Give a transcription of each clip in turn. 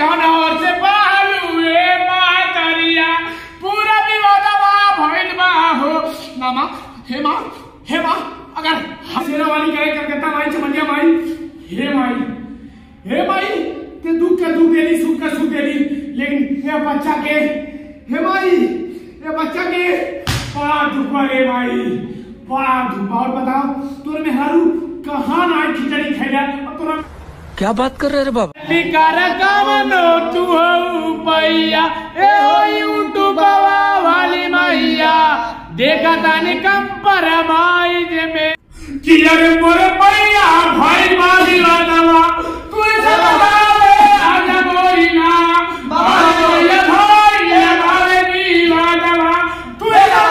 घनौर से बालुए मातरिया पूरा विवादवा भइल बा हो ना मां हे मां अगर हसेरा वाली कहे कलकत्ता माई चमनिया माई हे माई ते दुख के दुख देली सुख के सुख देली लेकिन ये बच्चा के हे माई ये बच्चा के बड़ा दुख रे माई बड़ा दुख। और बताओ तोरे में हरू कहां ना खिचड़ी खैला और तोरा क्या बात कर रहे रे बाबा लिकार कामनो तू हो पैया ए हो यूट्यूब वाली मैया देखा ताने कम पर माई जे में कि अरे मोरे पैया भाई माली वाला तू ऐसे बतावे आजा मोरी ना बाबा ये भाई ये भावे नी वाला तू ऐसा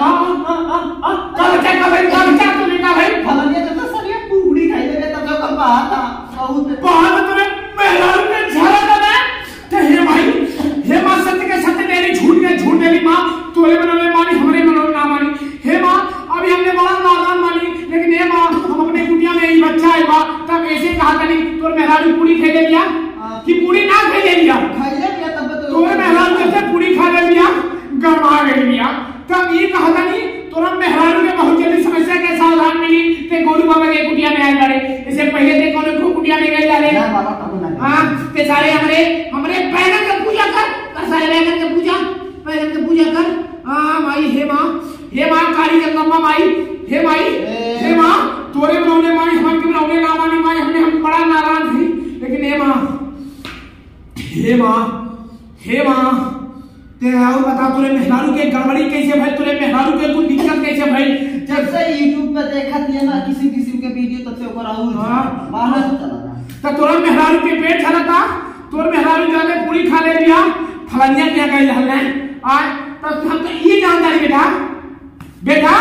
कल क्या तूने का भाई भलनिया तो सरिया पूरी खाई ले तब तो कब आता बहुत तुम्हें मेहरारू के झलक है तो हे मां सत्य के सत्य तेरी झूठ के झूठ तेरी मां तोरे मनोले मानी हमरे मनोले ना मानी हे मां अभी हमने बड़ा नादान मानी लेकिन हे मां हम अपने कुटिया में ही बच्चा है बा तब ऐसे कहा तनी तोर मेहरारू पूरी खा ले लिया कि पूरी ना खा ले लिया तब तो तोरे मेहरारू कैसे पूरी खा ले लिया गरमा ले लिया तब ये कहा तनी तोरा मेहरारू के बहुत जल्दी समस्या के सावधान मिली ते गोरू बाबा के कुटिया में आए लड़े इससे पहले ते कोनो को कुटिया में गए डाले ना बाबा कबो ना हां ते सारे हमरे पैगंबर की पूजा कर सारे पैगंबर की पूजा कर हां माई हे मां काली जगदम्बा माई हे मां तोरे बनौले माई हम के बनौले ना मानी माई हम बड़ा नाराज थी लेकिन हे मां ते और बता तोरे मेहरारू के गड़बड़ी कैसे भाई तोरे मेहरारू के कुछ दिक्कत कैसे भाई जब से YouTube पे देखा दिया ना किसी के वीडियो तब से ऊपर आउल बाहर चला तो तोरा मेहरारू के पेट चलता तोर मेहरारू जाके पूरी खा ले लिया फलनिया क्या कह रहले आज तब हम तो ये जानता है बेटा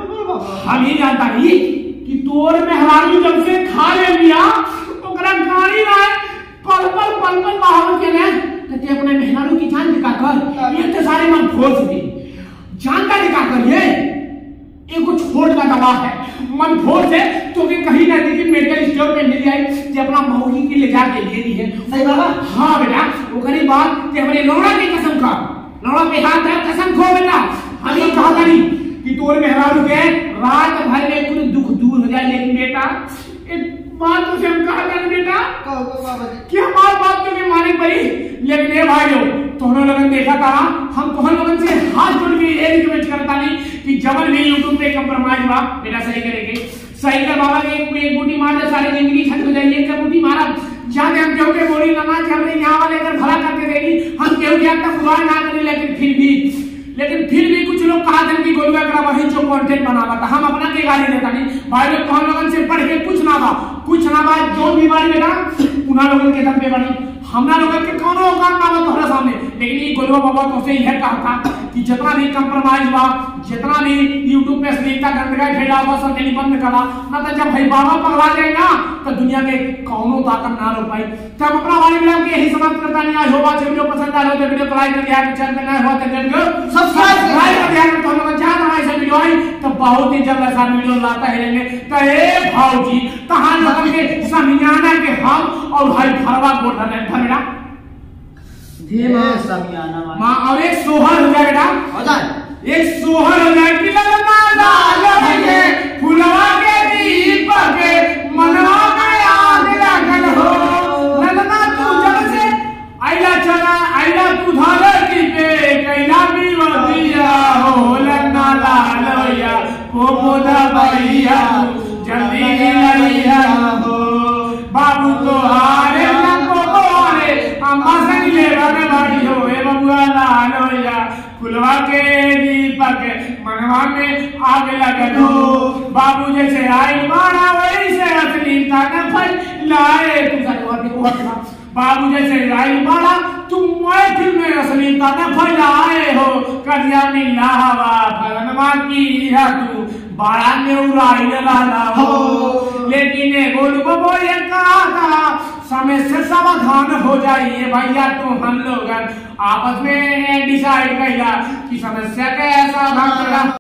हम ये जानता नहीं कि तोर मेहरारू जब से खा ले लिया ओकरा गाड़ी ना पल बाहर के ना ते अपने मेहरारू की जान निकाल कर ये तो सारे मन फोड़ दी जान का निकाल कर ये एगो छोड़ का दवा है मन फोड़ से तो भी कहीं ना देखी मेडिकल स्टोर पे मिल जाए जे अपना मौगी की ले जाके ले ली है सही बाबा हां बेटा वो करी बात कि हमरे लौड़ा की कसम खा लौड़ा पे हाथ धर कसम खो बेटा हम ये कहा करी कि तोर मेहरारू के रात भर में कुछ दुख दूर हो जाए लेकिन बेटा एक बात तो से हम कहा कर बेटा कहो बाबा जी कि हमार बात तो के माने पड़ी लेकिन ये भाइयों तोहनो लगन देखा था हम तोहन लगन से हाथ जोड़ के ये रिक्वेस्ट करता नहीं कि जबल भी YouTube पे कंप्रोमाइज बा बेटा सही करेंगे सही कर बाबा के एक बूटी मार दे सारी जिंदगी छट हो जाए एक बूटी मारा जाने हम क्यों के बोली नमाज हमने यहां वाले कर भला करके देगी हम क्यों क्या तक खुदा ना करे लेकिन फिर भी कुछ लोग कहा थे कि गोलुआ करा वही जो कंटेंट बनावा था हम अपना के गाली देता नहीं भाई लोग हम लोगन से पढ़ के कुछ ना बा जो बीमारी बेटा उन्हां लोगन के दम पे बनी हमरा लोगन के कोनो औकात ना बा तोहरा सामने लेकिन ये गोलुआ बाबा तो से यह कहा था कि जितना भी कंप्रोमाइज बा जितना भी YouTube पे अश्लीलता गंदगा फैला हुआ सब नहीं बंद करा ना तो जब भाई बाबा पगला जाए ना तो दुनिया में कौनो ताकत ना रोक पाई तब अपना वाले मिला के यही समाप्त करता नहीं आज होगा वीडियो पसंद आया तो वीडियो को लाइक कर दिया चैनल पे नया हो तो चैनल को सब्सक्राइब कर दिया तो हम लोग ज्यादा ऐसा वीडियो आई तो बहुत ही जल्द ऐसा वीडियो लाता है तो ए भाऊजी कहां लगन के समियाना के हम और भाई फरवा कोट है बेटा जी मां समियाना मां और एक सोहर हो जाए बेटा हो जाए एक सोहर हो जाए कि लगना लाल के फुलवा के दीपक मनवा में आग लागल हो लगना तू जब से आइला तू धार की पे कैला भी वदिया हो लगना लाल या कोमोदा भैया जल्दी लइया हो बाबू तो हारे ना को हारे अम्मा संग ले रने बाड़ी हो ए बबुआ लाल या फुलवा के दीपक मनवा में आग लगल हो बाबू जैसे आई मारा वैसे असली ताकत फैलाए तू सजवा बाबू जैसे आई मारा तुम महफिल में असली ताकत फैलाए हो करिया मिला हवा फलनवा की है तू बड़ा नेउराई लाला हो लेकिन गोलू बाबू ये कहा था समय से सावधान हो जाइए भैया तो हम लोग आपस में डिसाइड किया कि समस्या कैसा